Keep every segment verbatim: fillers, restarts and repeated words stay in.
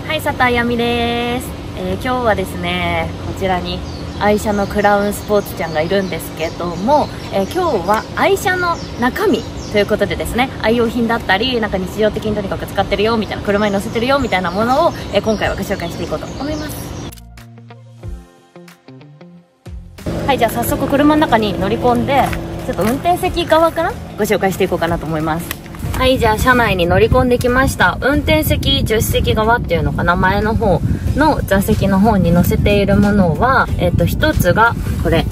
はい、佐藤あやみです、えー、今日はですね、こちらに愛車のクラウンスポーツちゃんがいるんですけども、えー、今日は愛車の中身ということでですね、愛用品だったり、なんか日常的にとにかく使ってるよみたいな、車に乗せてるよみたいなものを、えー、今回はご紹介していこうと思います。はい、じゃあ早速車の中に乗り込んで、ちょっと運転席側からご紹介していこうかなと思います。はい、じゃあ車内に乗り込んできました。運転席、助手席側っていうのかな、前の方の座席の方に乗せているものは、えっと一つがこれ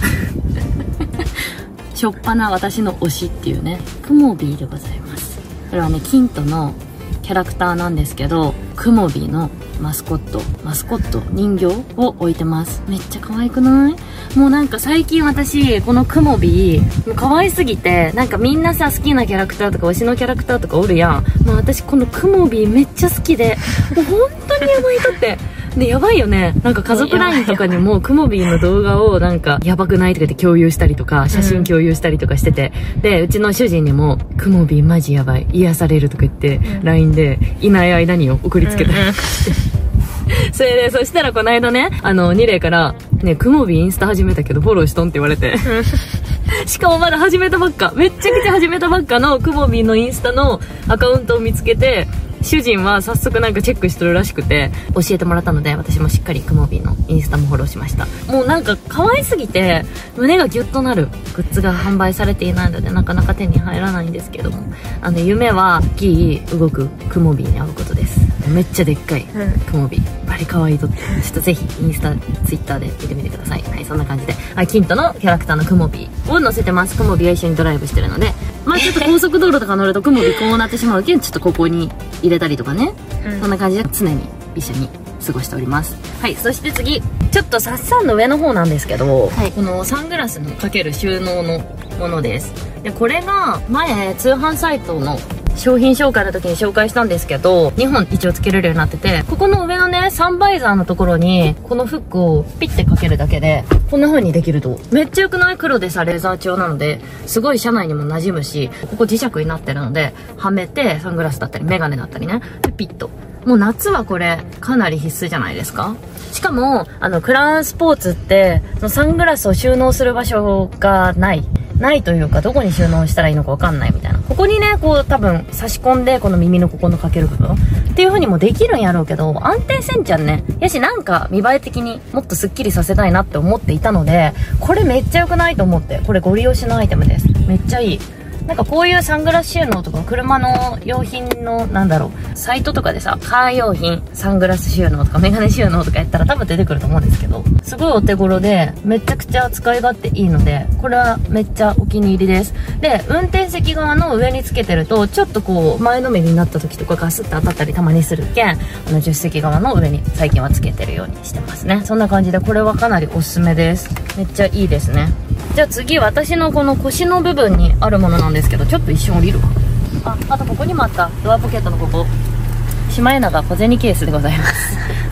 しょっぱな私の推しっていうね、クモビーでございます。これはね、キントのキャラクターなんですけど、クモビーのマスコットマスコット人形を置いてます。めっちゃ可愛くない？もうなんか最近私このクモビー可愛すぎて、なんかみんなさ、好きなキャラクターとか推しのキャラクターとかおるやん。もう私このクモビーめっちゃ好きで、もう本当にやばいとってで、やばいよね。なんか家族 ライン とかにもクモビーの動画をなんかやばくないとか言って共有したりとか、写真共有したりとかしてて、うん、でうちの主人にもクモビーマジやばい、癒されるとか言って、うん、ライン でいない間に送りつけたり、うんうんそれで、そしたらこの間ね、あの、ニレイから、ね、クモビーインスタ始めたけどフォローしとんって言われて。しかもまだ始めたばっか。めっちゃくちゃ始めたばっかのクモビーのインスタのアカウントを見つけて、主人は早速なんかチェックしてるらしくて、教えてもらったので、私もしっかりクモビーのインスタもフォローしました。もうなんか可愛すぎて、胸がギュッとなるグッズが販売されていないので、なかなか手に入らないんですけども、あの、夢は、大きい動くクモビーに会うことです。めっちゃでっかいクモビー。バリ可愛いとって、ちょっとぜひインスタ、ツイッターで見てみてください。はい、そんな感じで。はい、キントのキャラクターのクモビーを乗せてます。クモビーは一緒にドライブしてるので、まあちょっと高速道路とか乗るとクモビーこうなってしまうけど、ちょっとここに入れたりとかね。うん、そんな感じで常に一緒に過ごしております。はい、そして次、ちょっとサッサンの上の方なんですけど、はい、このサングラスのかける収納のものです。で、これが前通販サイトの商品紹介の時に紹介したんですけど、にほん一応つけれるようになってて、ここの上のね、サンバイザーのところに、このフックをピッてかけるだけで、こんな風にできると。めっちゃ良くない？黒でさ、レーザー調なので、すごい車内にも馴染むし、ここ磁石になってるので、はめて、サングラスだったり、メガネだったりね、でピッと。もう夏はこれ、かなり必須じゃないですか？しかも、あの、クラウンスポーツって、そのサングラスを収納する場所がない。ないというか、どこに収納したらいいのかわかんないみたいな。ここにね、こう多分差し込んで、この耳のここのかける部分っていう風にもできるんやろうけど、安定せんちゃんね。やし、なんか見栄え的にもっとスッキリさせたいなって思っていたので、これめっちゃ良くないと思って、これご利用しのアイテムです。めっちゃいい。なんかこういうサングラス収納とか車の用品のなんだろう、サイトとかでさ、カー用品、サングラス収納とかメガネ収納とかやったら多分出てくると思うんですけど、すごいお手頃でめちゃくちゃ使い勝手いいので、これはめっちゃお気に入りです。で、運転席側の上につけてるとちょっとこう前のめりになった時とかガスッと当たったりたまにするけん、あの助手席側の上に最近はつけてるようにしてますね。そんな感じでこれはかなりおすすめです。めっちゃいいですね。じゃあ次、私のこの腰の部分にあるものなんですけど、ちょっと一瞬降りるわ。あ、あとここにもあった。ドアポケットのここ。シマエナガ小銭ケースでございます。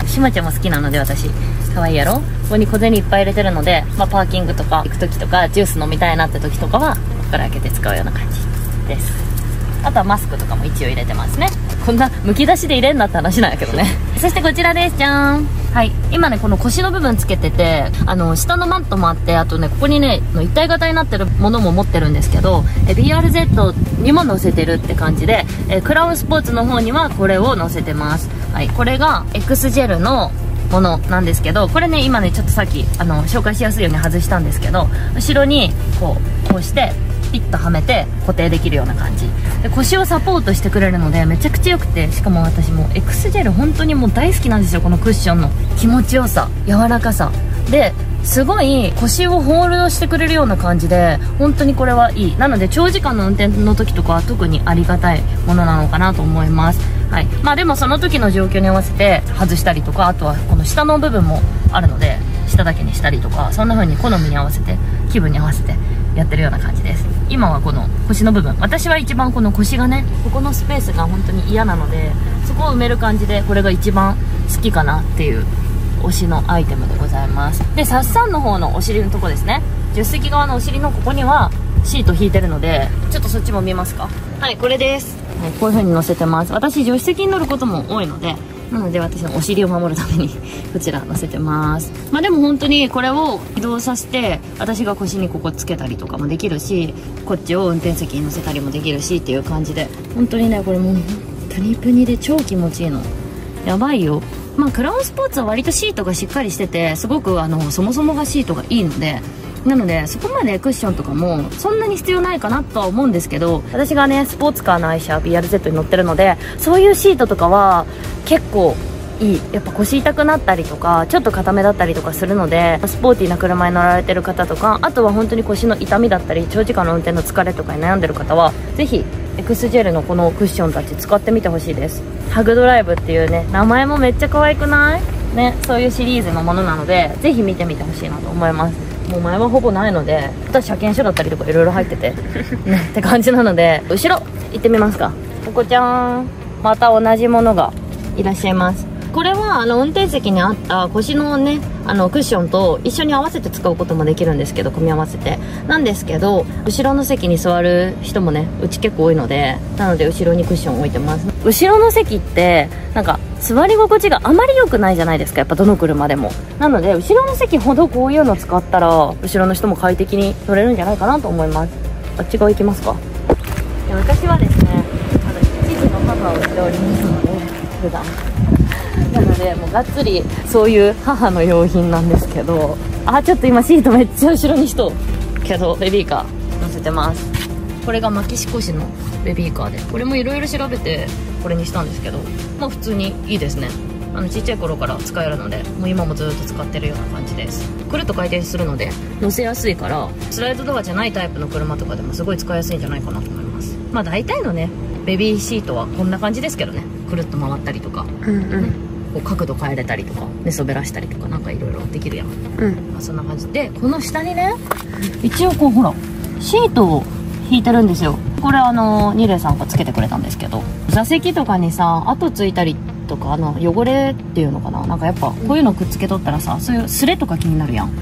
シマちゃんも好きなので私。可愛いやろ？ここに小銭いっぱい入れてるので、まあパーキングとか行く時とか、ジュース飲みたいなって時とかは、ここから開けて使うような感じです。あとはマスクとかも一応入れてますね。こんなむき出しで入れんなって話なんやけどね。そしてこちらです。じゃーん。はい。今ね、この腰の部分つけてて、あの、下のマットもあって、あとね、ここにね、一体型になってるものも持ってるんですけど、え ビーアールゼット にも載せてるって感じで、えクラウンスポーツの方にはこれを載せてます。はい。これが X ジェルのものなんですけど、これね、今ね、ちょっとさっき、あの、紹介しやすいように外したんですけど、後ろに、こう、こうして、ピッとはめて固定できるような感じで、腰をサポートしてくれるのでめちゃくちゃ良くて、しかも私も X ジェル本当にもう大好きなんですよ。このクッションの気持ちよさ、柔らかさですごい腰をホールドしてくれるような感じで、本当にこれはいい。なので長時間の運転の時とかは特にありがたいものなのかなと思います。はい。まあでもその時の状況に合わせて外したりとか、あとはこの下の部分もあるので下だけにしたりとか、そんな風に好みに合わせて気分に合わせてやってるような感じです。今はこの腰の部分、私は一番この腰がね、ここのスペースが本当に嫌なので、そこを埋める感じでこれが一番好きかなっていう推しのアイテムでございます。で、サッサンの方のお尻のとこですね、助手席側のお尻のここにはシート引いてるので、ちょっとそっちも見えますか？はい、これです。はい、こういう風に乗せてます。私助手席に乗ることも多いので、 なので私のお尻を守るためにこちら乗せてます。まあでも本当にこれを移動させて私が腰にここつけたりとかもできるし、こっちを運転席に乗せたりもできるしっていう感じで、本当にねこれもうプニプニで超気持ちいいの。やばいよ。まあクラウンスポーツは割とシートがしっかりしてて、すごくあのそもそもがシートがいいので、なのでそこまでクッションとかもそんなに必要ないかなとは思うんですけど、私がねスポーツカーの愛車 ビーアールゼット に乗ってるので、そういうシートとかは結構いい。やっぱ腰痛くなったりとかちょっと硬めだったりとかするので、スポーティーな車に乗られてる方とか、あとは本当に腰の痛みだったり長時間の運転の疲れとかに悩んでる方はぜひエクスジェルのこのクッションたち使ってみてほしいです。ハグドライブっていうね名前もめっちゃ可愛くないね。そういうシリーズのものなのでぜひ見てみてほしいなと思います。もう前はほぼないので、あとは車検証だったりとかいろいろ入っててねって感じなので、後ろ行ってみますか。ここちゃん、また同じものがいらっしゃいます。これはあの運転席にあった腰のねあのクッションと一緒に合わせて使うこともできるんですけど、組み合わせてなんですけど、後ろの席に座る人もねうち結構多いので、なので後ろにクッション置いてます。後ろの席ってなんか座り心地があまり良くないじゃないですか、やっぱどの車でも。なので後ろの席ほどこういうの使ったら後ろの人も快適に乗れるんじゃないかなと思います。あっち側行きますか。で私はですねあの一児の母をしておりますので、普段なのでもうがっつりそういう母の用品なんですけど、あちょっと今シートめっちゃ後ろにしとうけどベビーカー乗せてます。これがマキシコ市のベビーカーで、これもいろいろ調べてこれにしたんですけど、まあ普通にいいですね。あのちっちゃい頃から使えるので、もう今もずっと使ってるような感じです。くるっと回転するので乗せやすいから、スライドドアじゃないタイプの車とかでもすごい使いやすいんじゃないかなと思います。まあ大体のねベビーシートはこんな感じですけどね、くるっと回ったりとか、うんうんね、こう角度変えれたりとか寝そべらしたりとかなんかいろいろできるやん、うんまあ、そんな感じで、この下にね一応こうほらシートを引いてるんですよ。これあのニレさんがつけてくれたんですけど、座席とかにさ跡ついたりとか、あの汚れっていうのかな、なんかやっぱこういうのくっつけとったらさ、そういうスレとか気になるやん、うん、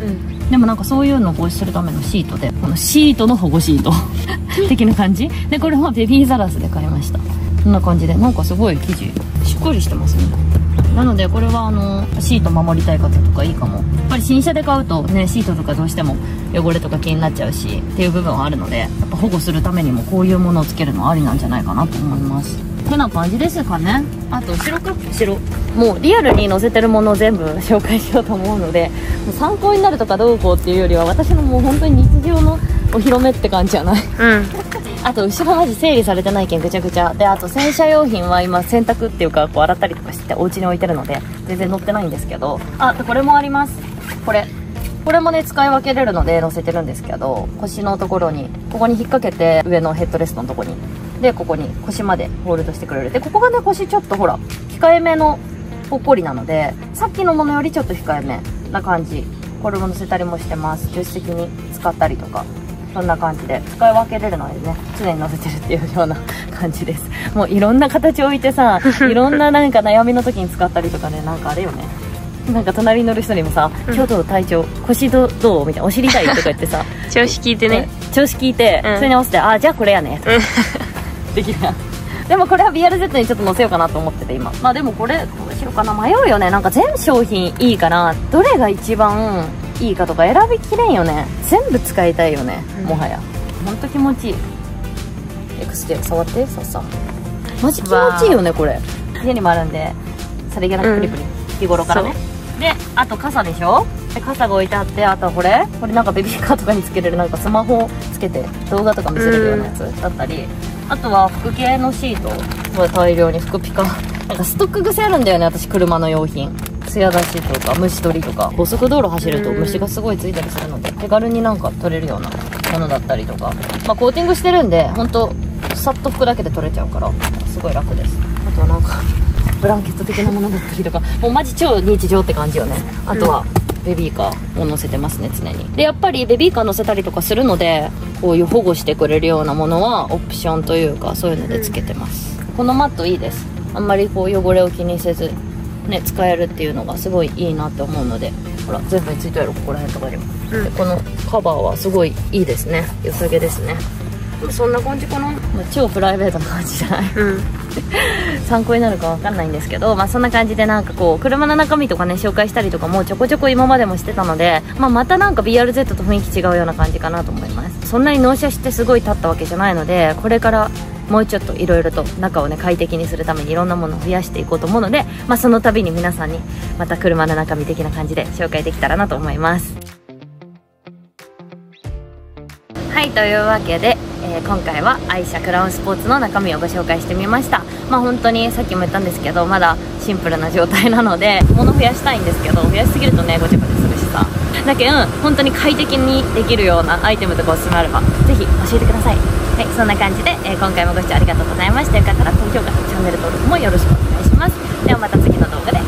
でもなんかそういうのを防止するためのシートで、このシートの保護シート的な感じで、これはベビーザラスで買いました。こんな感じでなんかすごい生地しっかりしてますね。なのでこれはあのシート守りたい方とかいいかも。やっぱり新車で買うとねシートとかどうしても汚れとか気になっちゃうしっていう部分はあるので、やっぱ保護するためにもこういうものをつけるのはありなんじゃないかなと思います。こんな感じですかね。あと後ろか後ろもうリアルに載せてるものを全部紹介しようと思うので、もう参考になるとかどうこうっていうよりは私のもう本当に日常のお披露目って感じじゃない、うんあと後ろマジ整理されてないけんぐちゃぐちゃで、あと洗車用品は今洗濯っていうかこう洗ったりとかしてお家に置いてるので全然載ってないんですけど、あとこれもあります。これこれもね使い分けれるので載せてるんですけど、腰のところにここに引っ掛けて、上のヘッドレストのところにでここに腰までホールドしてくれる。でここがね腰ちょっとほら控えめのぽっこりなので、さっきのものよりちょっと控えめな感じ。これも載せたりもしてます。助手席に使ったりとかそんな感じで使い分けれるのでね、常に乗せてるっていうような感じです。もういろんな形置いてさ、いろんななんか悩みの時に使ったりとかね、なんかあれよね。なんか隣に乗る人にもさ、今日どう体調、腰どどうみたいな、お尻痛いとか言ってさ、 調子聞いてね。 調子聞いて、うん、それに合わせて、あ、じゃあこれやね。できるやん。でもこれは ビーアールゼット にちょっと載せようかなと思ってて今。まあでもこれ、どうしようかな、迷うよね。なんか全商品いいから、どれが一番いいかとか選びきれんよね。全部使いたいよね、うん、もはやほんと気持ちいい。エクステ触ってさっさ、マジ気持ちいいよねこれ。家にもあるんでさりげなくプリプリ、うん、日頃からね。であと傘でしょ。で傘が置いてあって、あとはこれこれなんかベビーカーとかにつけれるなんかスマホをつけて動画とか見せれるようなやつだったり、あとは服系のシート、これ大量に服ピカなんかストック癖あるんだよね私、車の用品。艶出しとか虫取りとか、高速道路走ると虫がすごいついたりするので手軽になんか取れるようなものだったりとか、まあ、コーティングしてるんでほんとさっと拭くだけで取れちゃうからすごい楽です。あとはなんかブランケット的なものだったりとか、もうマジ超日常って感じよね。あとはベビーカーを乗せてますね常に。でやっぱりベビーカー乗せたりとかするので、こういう保護してくれるようなものはオプションというかそういうのでつけてます。このマットいいです。あんまりこう汚れを気にせずね、使えるっていうのがすごいいいなって思うので、ほら全部についてあるここら辺とかにも、うん、でこのカバーはすごいいいですね。良さげですね。そんな感じかな、まあ、超プライベートな感じじゃない、うん参考になるかわかんないんですけど、まあそんな感じでなんかこう車の中身とかね紹介したりとかもちょこちょこ今までもしてたので、まあ、またなんか ビーアールゼット と雰囲気違うような感じかなと思います。そんなに納車してすごい経ったわけじゃないので、これからもうちょっといろいろと中をね快適にするためにいろんなものを増やしていこうと思うので、まあ、その度に皆さんにまた車の中身的な感じで紹介できたらなと思います。はい、というわけで、えー、今回は愛車クラウンスポーツの中身をご紹介してみました。まあ本当にさっきも言ったんですけど、まだシンプルな状態なので物増やしたいんですけど、増やしすぎるとねごちゃごちゃするしさ、だけど本当に快適にできるようなアイテムとかおすすめあればぜひ教えてください。はい、そんな感じで、えー、今回もご視聴ありがとうございました。よかったら高評価、チャンネル登録もよろしくお願いします。ではまた次の動画で